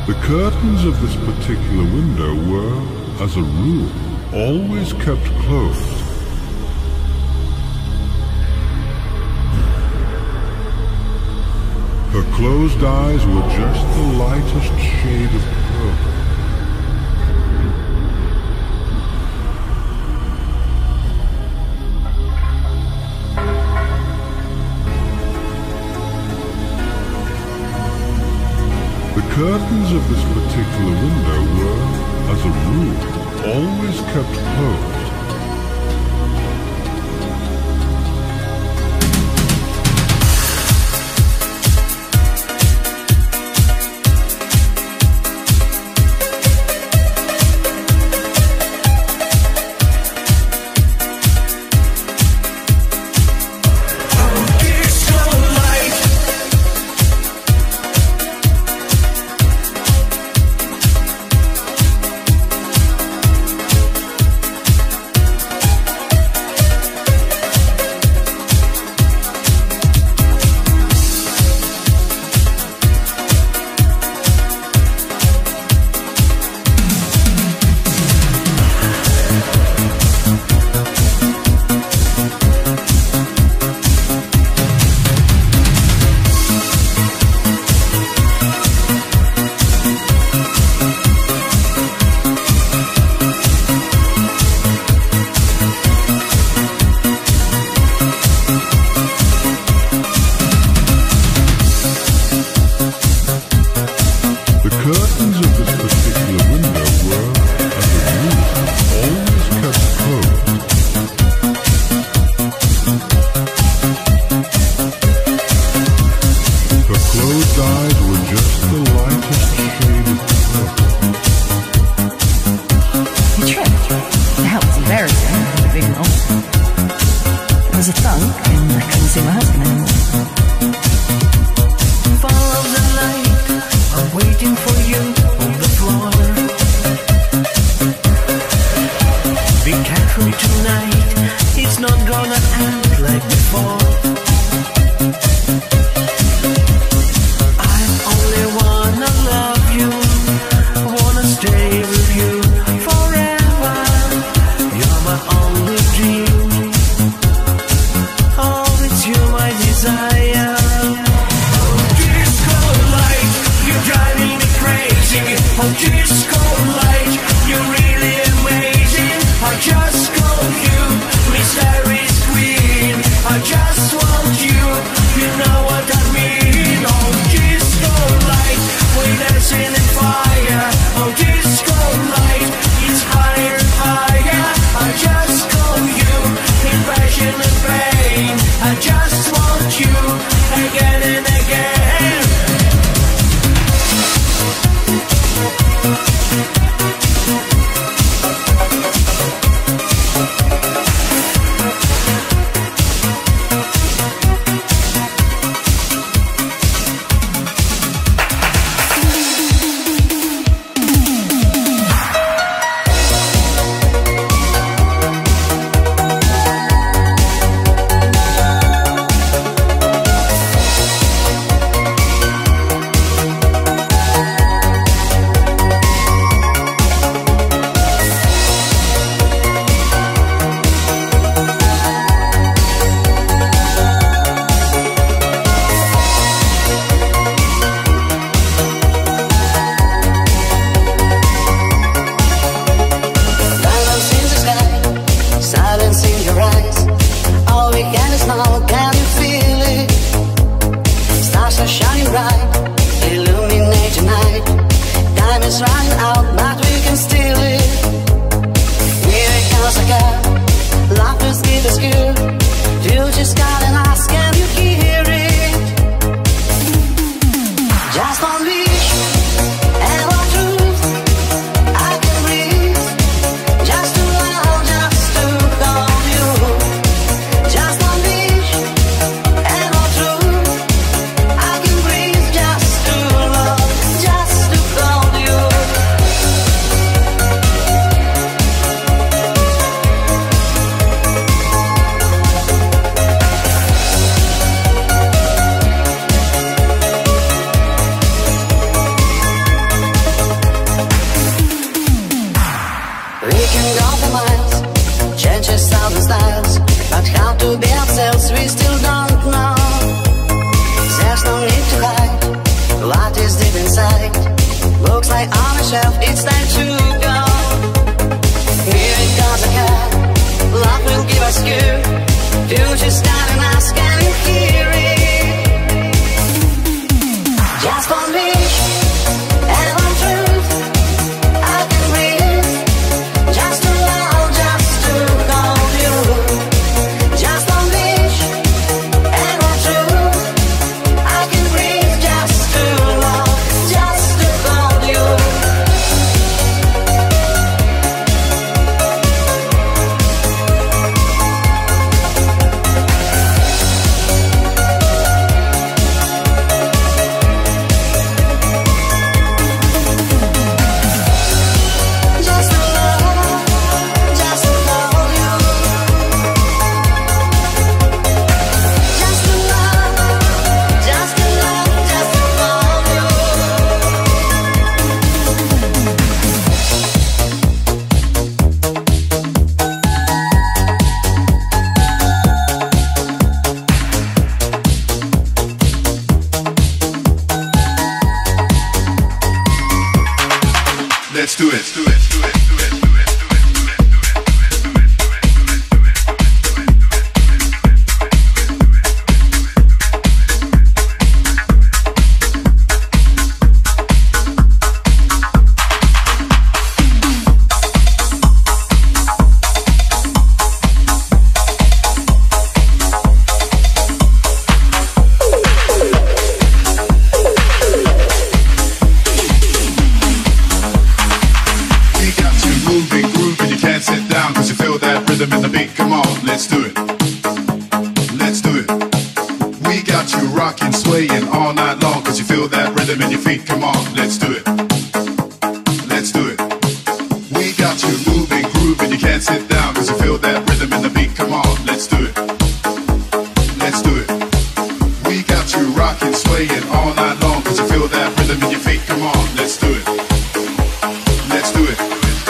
The curtains of this particular window were, as a rule, always kept closed. Her closed eyes were just the lightest shade of purple. The curtains of this particular window were, as a rule, always kept closed. we still don't know. There's no need to hide what is deep inside. Looks like on a shelf, it's time to go. Here it comes again. Love will give us good. Future's telling us, can you hear it? Just one wish and one truth. I can breathe. Just to love, just to hold you. Just one wish and one truth. I can breathe. Just to love, just to hold you. Let's do it. Let's do it. Do it. Do it. Do it. In the beat, come on, let's do it. Let's do it. We got you rocking, swaying all night long, cause you feel that rhythm in your feet, come on, let's do it. Let's do it. We got you moving, grooving, you can't sit down, cause you feel that rhythm in the beat, come on, let's do it. Let's do it. We got you rocking, swaying all night long, cause you feel that rhythm in your feet, come on, let's do it. Let's do it.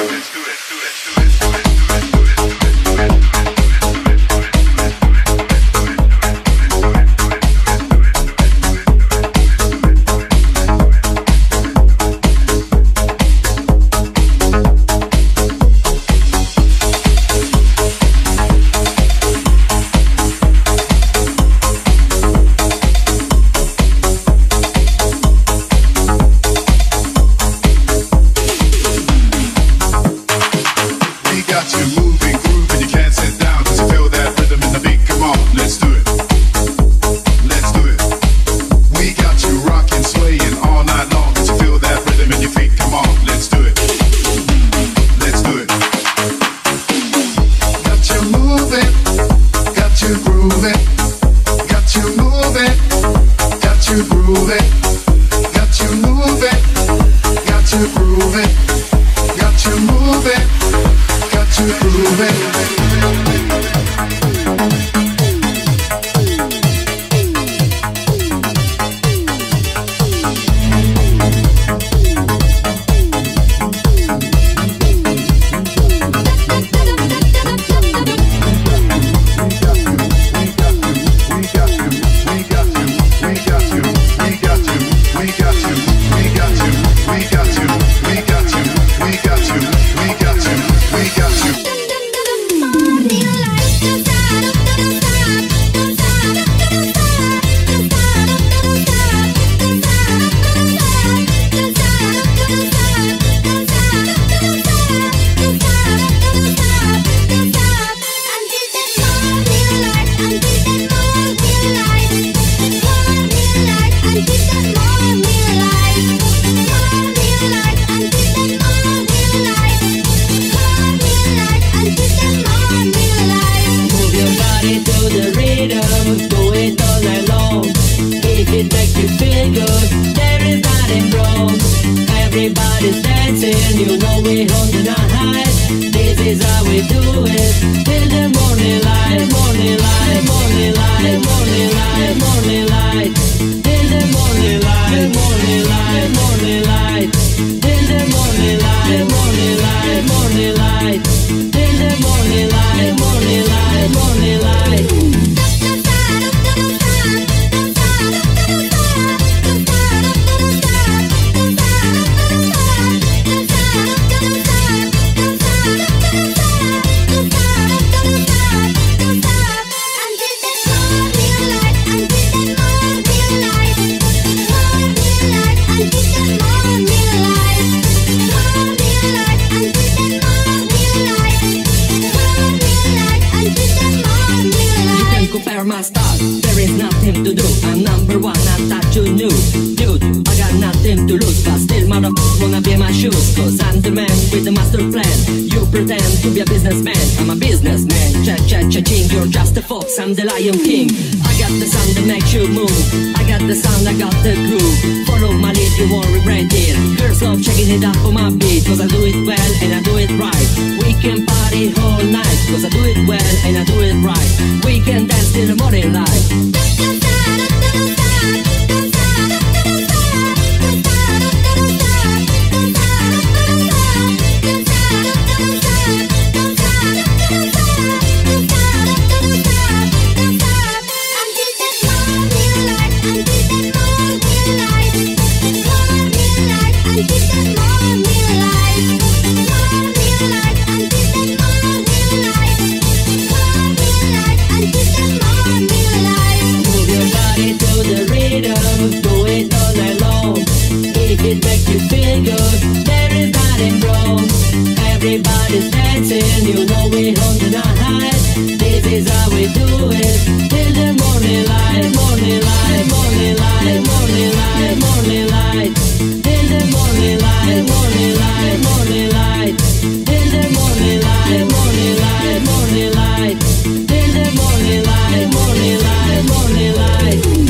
Everybody's dancing, you know we holding our high. This is how we do it. Till the morning light, morning light, morning light, morning light, morning light. Till the morning light, morning light, morning light. Till the morning light, morning light, morning light. Till the morning light, morning light, morning light. there is nothing to do. I'm number one, I thought you knew. Dude, I got nothing to lose, but still motherfucker wanna be my shoes. Cause I'm the man with the master plan. You pretend to be a businessman, I'm a businessman. Cha-cha-cha-ching, you're just a fox, I'm the Lion King. I got the sound that makes you move, I got the sound, I got the groove. Follow my lead, you won't regret it. Girls love checking it up on my beat, cause I do it well and I do it right. We can party all night, cause I do it well and I do it right. We can dance till the morning light. Everybody's dancing, you know we on the night. This is how we do it, till the morning light, morning light, morning light, morning light, morning light. Till the morning light, morning light, morning light. Till the morning light, morning light, morning light. Till the morning light, morning light, morning light.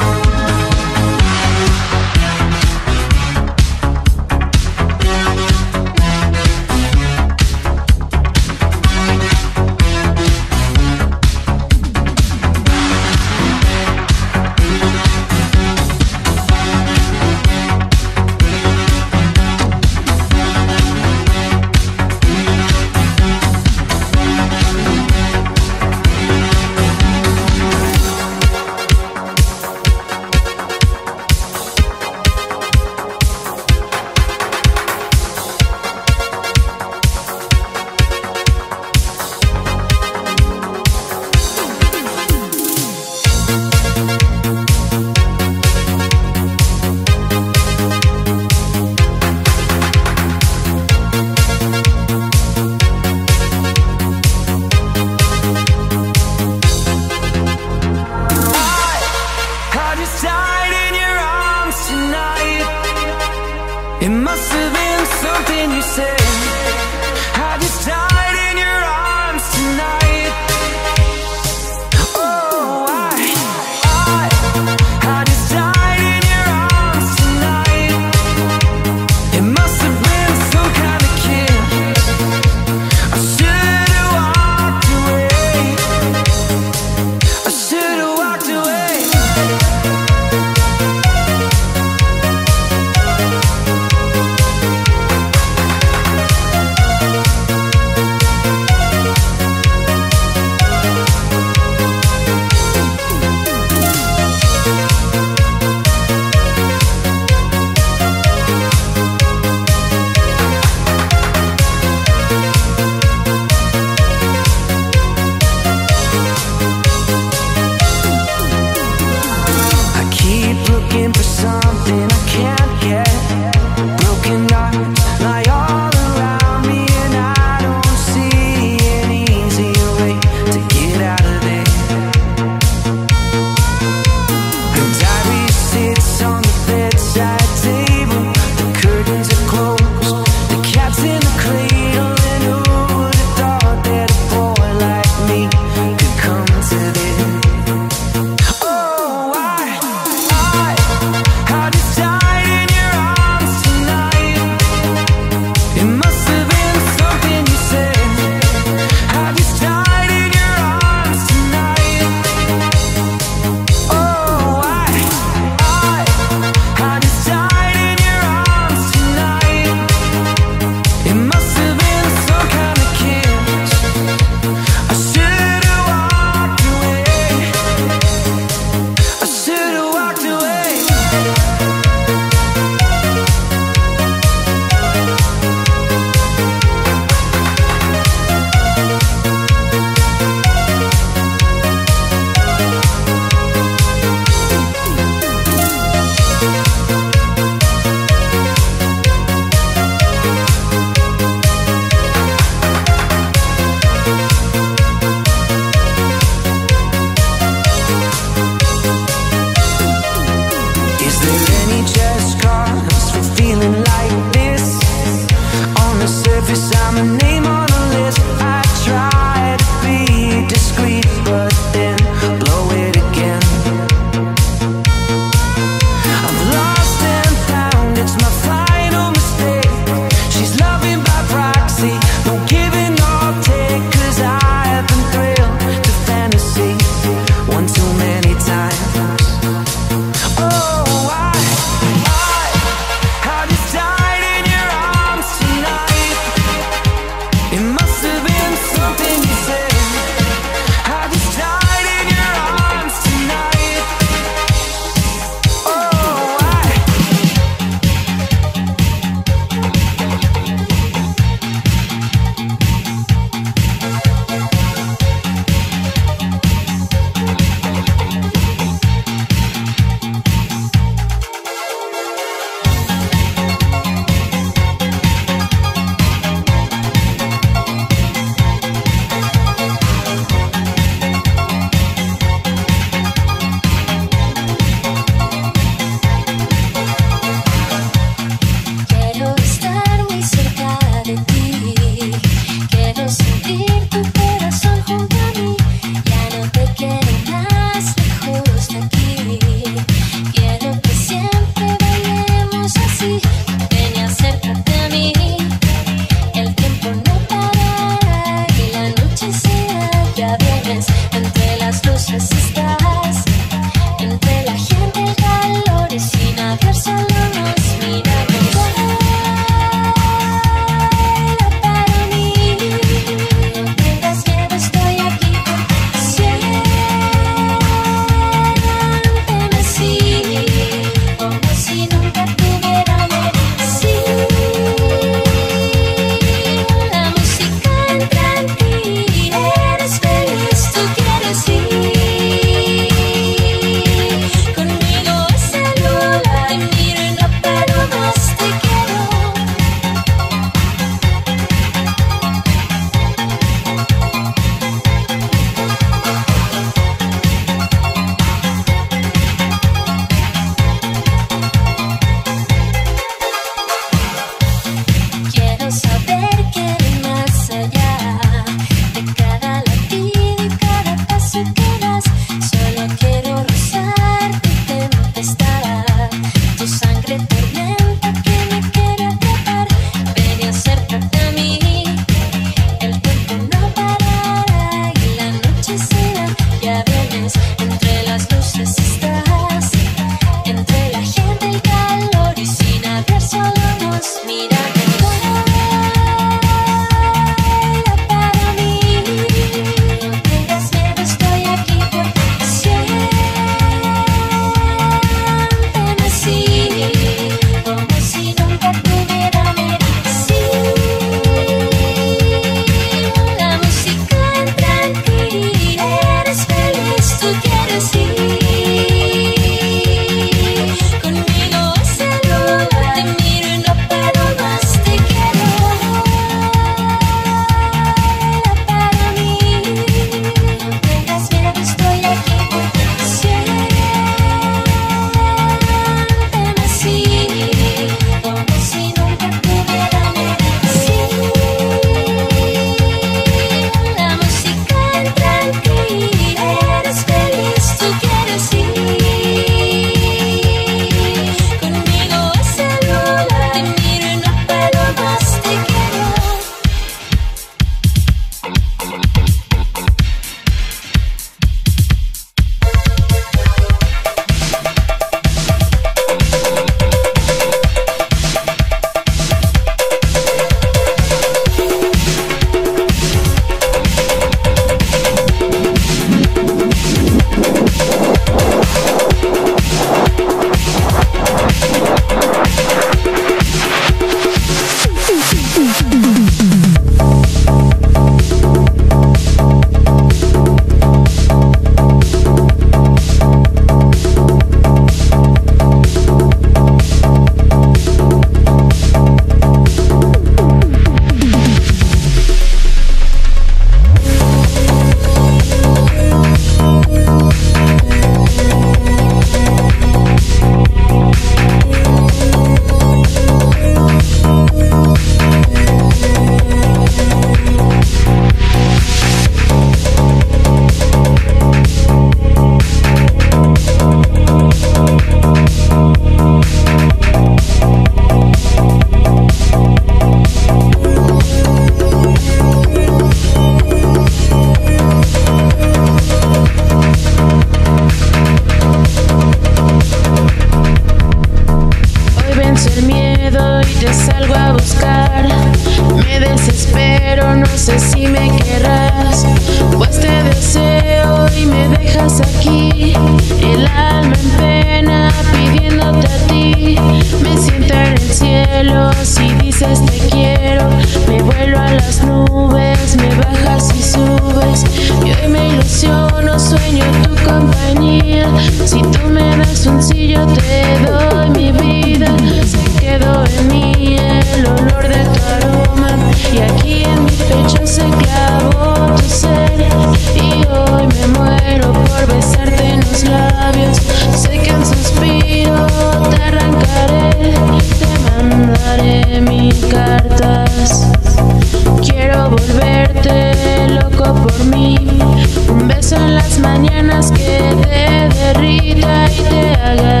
aquí, el alma en pena pidiéndote a ti. Me siento en el cielo si dices te quiero. Me vuelo a las nubes, me bajas y subes. Y hoy me ilusiono, sueño tu compañía. Si tú me das un sí, yo te doy mi vida. Se quedó en mí el olor de tu aroma, y aquí en mi pecho se clavó tu ser. Y hoy me muero por besarte en los labios. Sé que en suspiro te arrancaré, te mandaré mil cartas. Quiero volverte loco por mí, un beso en las mañanas que te derrita y te haga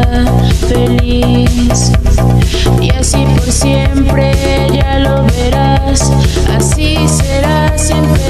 feliz. Y así por siempre, ya lo verás, así será siempre.